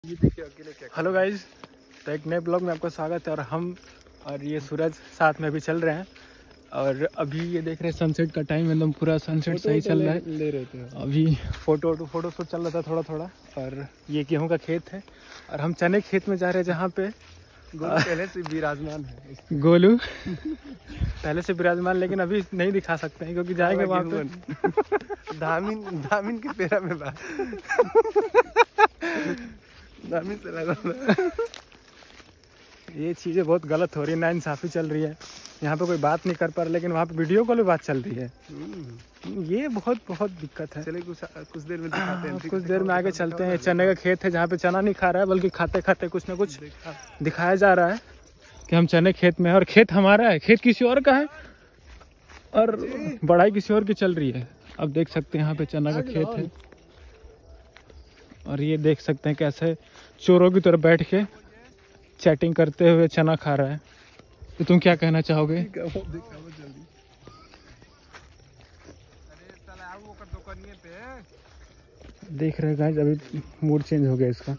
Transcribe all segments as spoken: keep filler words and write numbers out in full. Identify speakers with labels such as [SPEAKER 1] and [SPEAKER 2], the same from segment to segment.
[SPEAKER 1] Hello guys, तो एक नए ब्लॉग में आपका स्वागत है। और हम और ये सूरज साथ में अभी चल रहे हैं। और अभी ये देख रहे हैं सनसेट का टाइम, एकदम पूरा सनसेट सही चल रहा है। ले रहे थे अभी फोटो वोटो फोटो शूट चल रहा था थोड़ा थोड़ा। और ये गेहूं का खेत है और हम चने खेत में जा रहे हैं जहाँ पे गोलू पहले से विराजमान है। गोलू पहले से विराजमान, लेकिन अभी नहीं दिखा सकते हैं क्योंकि जाएंगे वहाँ पे
[SPEAKER 2] धामिन धामिन के पेरा में बा धामिन से लगा।
[SPEAKER 1] ये चीज़ें बहुत गलत हो रही है, नाइंसाफ़ी चल रही है। यहाँ पे कोई बात नहीं कर पा रहा, लेकिन वहाँ पे वीडियो कॉल पे बात चल रही है। ये बहुत बहुत दिक्कत है।
[SPEAKER 2] चलिए कुछ कुछ देर में दिखाते हैं।
[SPEAKER 1] कुछ देर में आगे चलते हैं। चने का खेत है जहाँ पे चना नहीं खा रहा है, बल्कि खाते खाते कुछ ना कुछ दिखाया जा रहा है कि हम चने खेत में है और खेत हमारा है, खेत किसी और का है और बढ़ाई किसी और की चल रही है। अब देख सकते हैं यहाँ पे चना का खेत है और ये देख सकते हैं कैसे चोरों की तरह बैठ के चैटिंग करते हुए चना खा रहा है। तो तुम क्या कहना चाहोगे? देख रहे गाइस, अभी मूड चेंज हो गया इसका।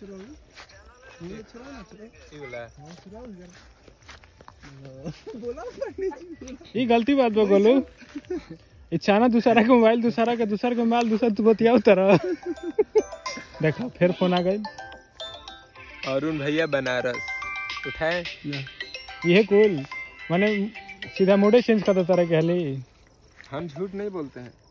[SPEAKER 1] ये गलती बात बा बोलो। ये चाना दूसरा का मोबाइल, दूसरा का दूसरा का माल, दूसरा तू बतिया तरह। देखा फिर फोन आ गई।
[SPEAKER 2] अरुण भैया बनारस उठाए।
[SPEAKER 1] ये कूल मैंने सीधा मोड़े चेंज कर देता रहा। कहली
[SPEAKER 2] हम झूठ नहीं बोलते हैं।